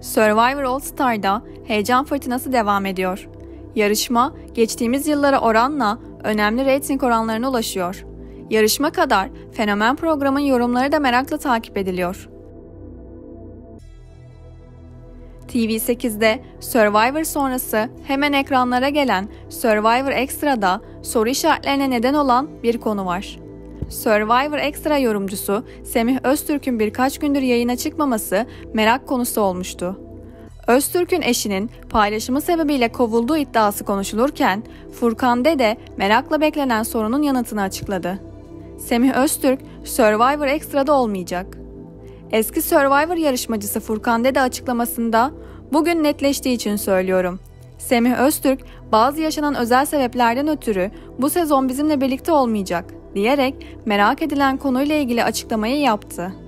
Survivor All Star'da heyecan fırtınası devam ediyor. Yarışma geçtiğimiz yıllara oranla önemli reyting oranlarına ulaşıyor. Yarışma kadar fenomen programın yorumları da merakla takip ediliyor. TV8'de Survivor sonrası hemen ekranlara gelen Survivor Extra'da soru işaretlerine neden olan bir konu var. Survivor Extra yorumcusu Semih Öztürk'ün birkaç gündür yayına çıkmaması merak konusu olmuştu. Öztürk'ün eşinin paylaşımı sebebiyle kovulduğu iddiası konuşulurken Furkan Dede merakla beklenen sorunun yanıtını açıkladı. Semih Öztürk Survivor Extra'da olmayacak. Eski Survivor yarışmacısı Furkan Dede açıklamasında "Bugün netleştiği için söylüyorum. Semih Öztürk bazı yaşanan özel sebeplerden ötürü bu sezon bizimle birlikte olmayacak" diyerek merak edilen konuyla ilgili açıklamayı yaptı.